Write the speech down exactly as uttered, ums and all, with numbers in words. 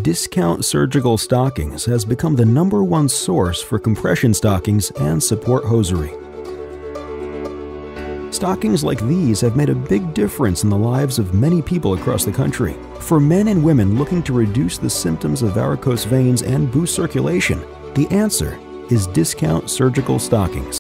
Discount Surgical Stockings has become the number one source for compression stockings and support hosiery. Stockings like these have made a big difference in the lives of many people across the country. For men and women looking to reduce the symptoms of varicose veins and boost circulation, the answer is Discount Surgical Stockings.